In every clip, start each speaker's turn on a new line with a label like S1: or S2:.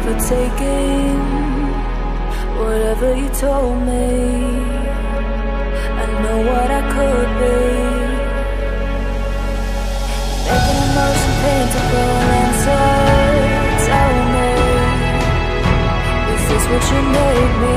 S1: for taking whatever you told me. I know what I could be, making emotion paintable. And so tell me, is this what you made me?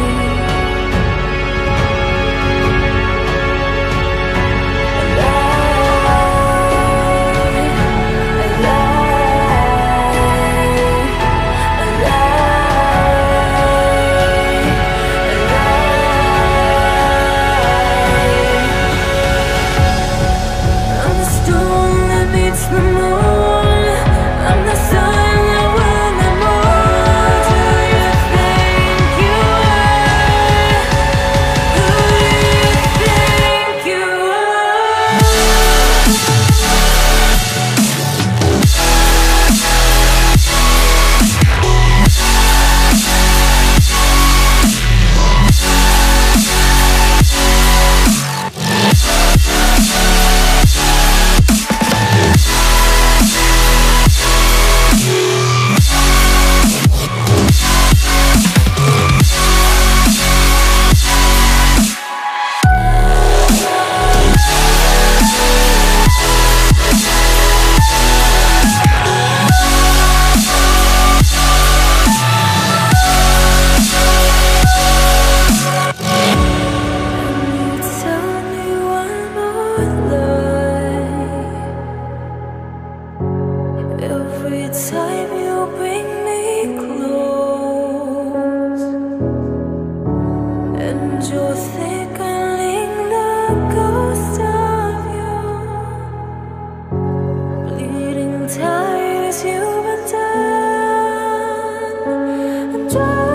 S1: Every time you bring me close, and you're thickening the ghost of you, bleeding tired as you've been done, and